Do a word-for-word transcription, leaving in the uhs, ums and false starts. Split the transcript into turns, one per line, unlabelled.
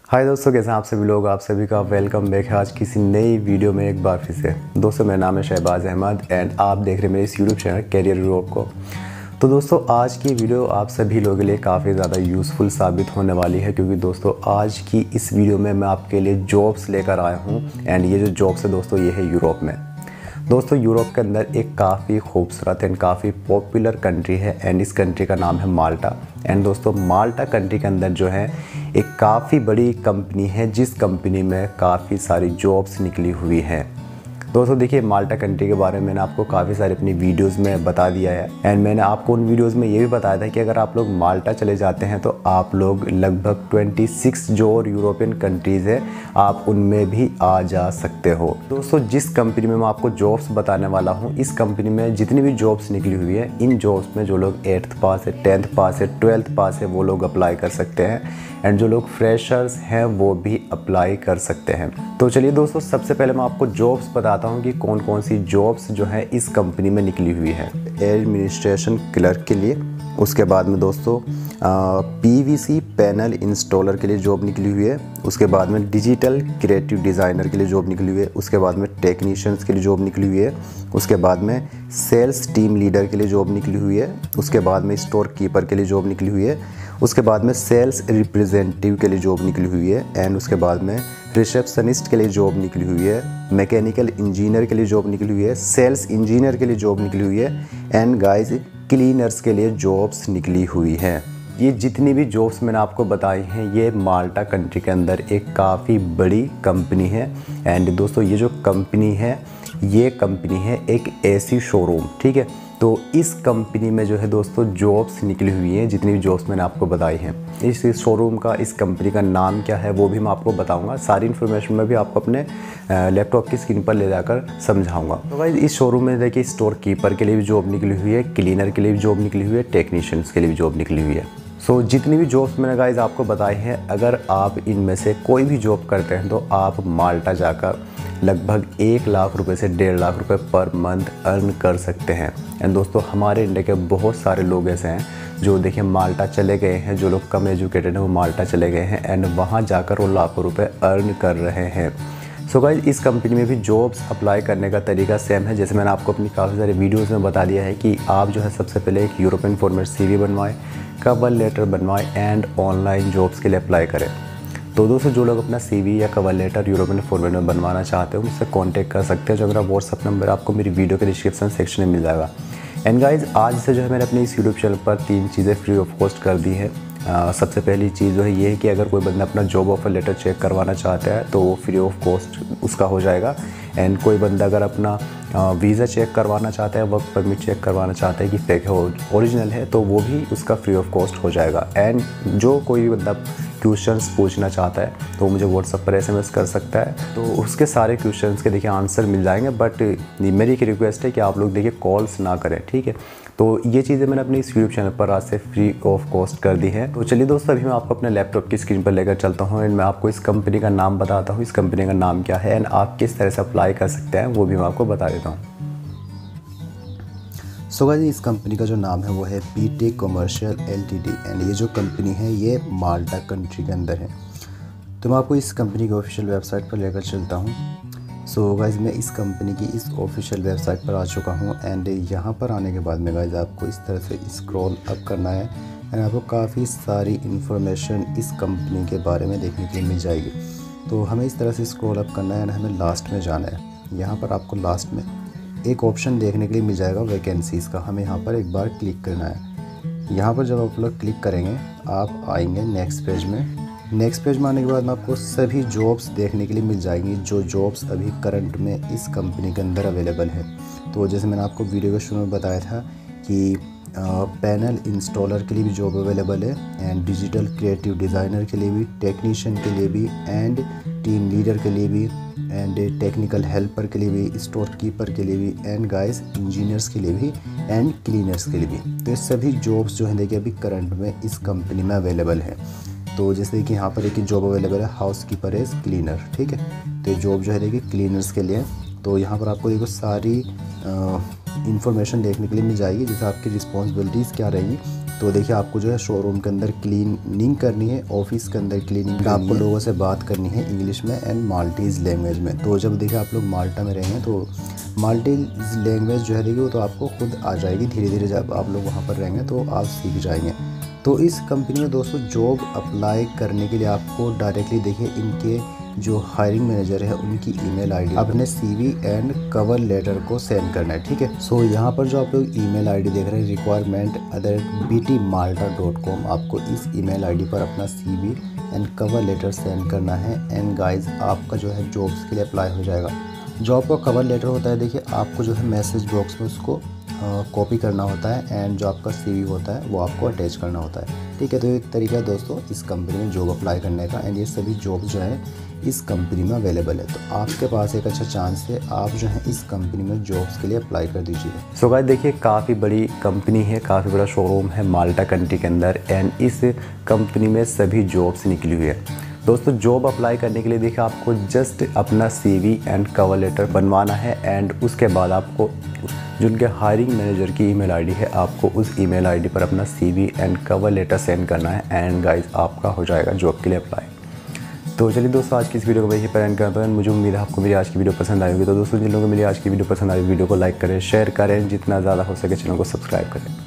हाय दोस्तों, कैसे हैं आप सभी लोग। आप सभी का वेलकम बैक है आज किसी नई वीडियो में एक बार फिर से। दोस्तों, मेरा नाम है शहबाज अहमद एंड आप देख रहे हैं मेरे इस यूट्यूब चैनल कैरियर यूरोप को। तो दोस्तों, आज की वीडियो आप सभी लोगों के लिए काफ़ी ज़्यादा यूज़फुल साबित होने वाली है, क्योंकि दोस्तों आज की इस वीडियो में मैं आपके लिए जॉब्स लेकर आया हूँ। एंड ये जो जॉब्स है दोस्तों, ये है यूरोप में। दोस्तों, यूरोप के अंदर एक काफ़ी खूबसूरत एंड काफ़ी पॉपुलर कंट्री है एंड इस कंट्री का नाम है माल्टा। एंड दोस्तों, माल्टा कंट्री के अंदर जो है एक काफ़ी बड़ी कंपनी है, जिस कंपनी में काफ़ी सारी जॉब्स निकली हुई हैं। दोस्तों देखिए, माल्टा कंट्री के बारे में मैंने आपको काफ़ी सारे अपनी वीडियोस में बता दिया है एंड मैंने आपको उन वीडियोस में ये भी बताया था कि अगर आप लोग माल्टा चले जाते हैं तो आप लोग लगभग छब्बीस जो और यूरोपियन कंट्रीज़ है आप उनमें भी आ जा सकते हो। दोस्तों, जिस कंपनी में मैं आपको जॉब्स बताने वाला हूँ, इस कंपनी में जितनी भी जॉब्स निकली हुई है, इन जॉब्स में जो लोग एट्थ पास है, टेंथ पास है, ट्वेल्थ पास है, वो लोग अप्लाई कर सकते हैं एंड जो लोग फ्रेशर्स हैं वो भी अप्लाई कर सकते हैं। तो चलिए दोस्तों, सबसे पहले मैं आपको जॉब्स बताता हूँ कि कौन कौन सी जॉब्स जो है इस कंपनी में निकली हुई है। एडमिनिस्ट्रेशन क्लर्क के लिए, उसके बाद में दोस्तों पीवीसी पैनल इंस्टॉलर के लिए जॉब निकली हुई है। उसके बाद में डिजिटल क्रिएटिव डिज़ाइनर के लिए जॉब निकली हुई है। उसके बाद में टेक्नीशियंस के लिए जॉब निकली हुई है। उसके बाद में सेल्स टीम लीडर के लिए जॉब निकली हुई है। उसके बाद में स्टोर कीपर के लिए जॉब निकली हुई है। उसके बाद में सेल्स रिप्रेजेंटेटिव के लिए जॉब निकली हुई है एंड उसके बाद में रिसेप्शनिस्ट के लिए जॉब निकली हुई है। मैकेनिकल इंजीनियर के लिए जॉब निकली हुई है। सेल्स इंजीनियर के लिए जॉब निकली हुई है एंड गाइस क्लीनर्स के लिए जॉब्स निकली हुई हैं। ये जितनी भी जॉब्स मैंने आपको बताई हैं, ये माल्टा कंट्री के अंदर एक काफ़ी बड़ी कंपनी है। एंड दोस्तों, ये जो कंपनी है, ये कंपनी है एक ऐसी शोरूम, ठीक है। तो इस कंपनी में जो है दोस्तों जॉब्स निकली हुई हैं, जितनी भी जॉब्स मैंने आपको बताई हैं। इस शोरूम का, इस कंपनी का नाम क्या है वो भी मैं आपको बताऊंगा। सारी इन्फॉर्मेशन मैं भी आपको अपने लैपटॉप की स्क्रीन पर ले जाकर समझाऊंगा। तो भाई, इस शोरूम में देखिए स्टोर कीपर के लिए भी जॉब निकली हुई है, क्लीनर के लिए भी जॉब निकली हुई है, टेक्नीशियंस के लिए भी जॉब निकली हुई है। सो so, जितनी भी जॉब्स मैंने गाइज आपको बताई हैं, अगर आप इनमें से कोई भी जॉब करते हैं तो आप माल्टा जाकर लगभग एक लाख रुपए से डेढ़ लाख रुपए पर मंथ अर्न कर सकते हैं। एंड दोस्तों, हमारे इंडिया के बहुत सारे लोग ऐसे हैं जो देखिए माल्टा चले गए हैं, जो लोग कम एजुकेटेड हैं वो माल्टा चले गए हैं एंड वहाँ जाकर वो लाखों रुपए अर्न कर रहे हैं। सो गाइज, इस कंपनी में भी जॉब्स अप्लाई करने का तरीका सेम है, जैसे मैंने आपको अपनी काफ़ी सारे वीडियोज़ में बता दिया है कि आप जो है सबसे पहले एक यूरोपियन फॉर्मेट सीवी बनवाएं, कवर लेटर बनवाएं एंड ऑनलाइन जॉब्स के लिए अप्लाई करें। तो दोस्तों, जो लोग अपना सीवी या कवर लेटर यूरोपियन फॉर्मेट में बनवाना चाहते हो मुझसे कांटेक्ट कर सकते हैं, जो मेरा व्हाट्सअप नंबर आपको मेरी वीडियो के डिस्क्रिप्शन सेक्शन में मिल जाएगा। एंड गाइज, आज से जो है मैंने अपने इस यूट्यूब चैनल पर तीन चीज़ें फ्री ऑफ कॉस्ट कर दी है। Uh, सबसे पहली चीज़ जो है ये है कि अगर कोई बंदा अपना जॉब ऑफर लेटर चेक करवाना चाहता है तो वो फ्री ऑफ कॉस्ट उसका हो जाएगा। एंड कोई बंदा अगर अपना वीज़ा चेक करवाना चाहता है, वर्क परमिट चेक करवाना चाहता है कि फेक है ओरिजिनल है, तो वो भी उसका फ्री ऑफ कॉस्ट हो जाएगा। एंड जो कोई बंदा क्वेश्चंस पूछना चाहता है तो मुझे व्हाट्सअप पर एसएमएस कर सकता है, तो उसके सारे क्वेश्चंस के देखिए आंसर मिल जाएंगे। बट मेरी एक रिक्वेस्ट है कि आप लोग देखिए कॉल्स ना करें, ठीक है। तो ये चीज़ें मैंने अपने इस यूट्यूब चैनल पर आज से फ्री ऑफ कॉस्ट कर दी है। तो चलिए दोस्तों, अभी मैं आपको अपने लैपटॉप की स्क्रीन पर लेकर चलता हूँ एंड मैं आपको इस कंपनी का नाम बताता हूँ, इस कंपनी का नाम क्या है एंड आप किस तरह से अप्लाई कर सकते हैं वो भी मैं आपको बता देता हूँ। सो गाइस, इस कंपनी का जो नाम है वो है बीटेक कमर्शियल एलटीडी एंड ये जो कंपनी है ये माल्टा कंट्री के अंदर है। तो मैं आपको इस कंपनी की ऑफिशियल वेबसाइट पर लेकर चलता हूँ। सो so गाइज़, मैं इस कंपनी की इस ऑफिशियल वेबसाइट पर आ चुका हूँ एंड यहाँ पर आने के बाद में गाइज़ आपको इस तरह से स्क्रॉल अप करना है एंड आपको काफ़ी सारी इन्फॉर्मेशन इस कंपनी के बारे में देखने के लिए मिल जाएगी। तो हमें इस तरह से स्क्रॉल अप करना है एंड हमें लास्ट में जाना है। यहाँ पर आपको लास्ट में एक ऑप्शन देखने के लिए मिल जाएगा वैकेंसीज़ का, हमें यहाँ पर एक बार क्लिक करना है। यहाँ पर जब आप लोग क्लिक करेंगे आप आएंगे नेक्स्ट पेज में। नेक्स्ट पेज में आने के बाद में आपको सभी जॉब्स देखने के लिए मिल जाएंगी, जो जॉब्स अभी करंट में इस कंपनी के अंदर अवेलेबल है। तो जैसे मैंने आपको वीडियो के शुरू में बताया था कि पैनल इंस्टॉलर के लिए भी जॉब अवेलेबल है एंड डिजिटल क्रिएटिव डिज़ाइनर के लिए भी, टेक्नीशियन के लिए भी एंड टीम लीडर के लिए भी एंड टेक्निकल हेल्पर के लिए भी, स्टोर कीपर के लिए भी एंड गाइस इंजीनियर्स के लिए भी एंड क्लीनर्स के लिए भी। तो ये सभी जॉब्स जो हैं देखिए अभी करंट में इस कंपनी में अवेलेबल है। तो जैसे कि यहाँ पर एक जॉब अवेलेबल है हाउस कीपर एज क्लीनर, ठीक है। तो ये जॉब जो है देखिए क्लीनर्स के लिए। तो यहाँ पर आपको देखो सारी इंफॉर्मेशन देखने के लिए मिल जाएगी, जैसे आपकी रिस्पॉन्सिबिलिटीज़ क्या रहेंगी
तो देखिए आपको जो है शोरूम के अंदर क्लीनिंग करनी है, ऑफिस के अंदर क्लीनिंग, आपको लोगों से बात करनी है इंग्लिश में एंड माल्टीज़ लैंग्वेज में। तो जब देखिए आप लोग माल्टा में रहेंगे तो माल्टीज़ लैंग्वेज जो है देखिए वो तो आपको खुद आ जाएगी धीरे धीरे, जब आप लोग वहाँ पर रहेंगे तो आप सीख जाएंगे। तो इस कंपनी में दोस्तों जॉब अप्लाई करने के लिए आपको डायरेक्टली देखिए इनके जो हायरिंग मैनेजर है उनकी ईमेल आईडी, अपने सीवी एंड कवर लेटर को सेंड करना है, ठीक है। सो यहाँ पर जो आप लोग ईमेल आईडी देख रहे हैं requirement other B T Malta dot com, आपको इस ईमेल आईडी पर अपना CV and cover letter send करना है एंड गाइज आपका जो है जॉब्स के लिए अप्लाई हो जाएगा। जो आपका कवर लेटर होता है देखिए आपको जो है मैसेज बॉक्स में उसको कॉपी करना होता है एंड जो आपका सीवी होता है वो आपको अटैच करना होता है, ठीक है। तो एक तरीका है दोस्तों इस कंपनी में जॉब अप्लाई करने का एंड ये सभी जॉब जो है इस कंपनी में अवेलेबल है। तो आपके पास एक अच्छा चांस है, आप जो है इस कंपनी में जॉब्स के लिए अप्लाई कर दीजिए।
सो गाइस देखिए काफ़ी बड़ी कंपनी है, काफ़ी बड़ा शोरूम है माल्टा कंट्री के अंदर एंड इस कंपनी में सभी जॉब्स निकली हुई है। दोस्तों जॉब अप्लाई करने के लिए देखिए आपको जस्ट अपना सीवी एंड कवर लेटर बनवाना है एंड उसके बाद आपको जो उनके हायरिंग मैनेजर की ईमेल आईडी है आपको उस ईमेल आईडी पर अपना CV and cover letter send करना है एंड गाइस आपका हो जाएगा जॉब के लिए अप्लाई। तो चलिए दोस्तों आज की इस वीडियो को वही पर एंड करते हैं। मुझे उम्मीद है आपको मेरी आज की वीडियो पसंद आई होगी। तो दोस्तों जिन लोगों को मेरी आज की वीडियो पसंद आई वीडियो को लाइक करें, शेयर करें, जितना ज़्यादा हो सके चैनल को सब्सक्राइब करें।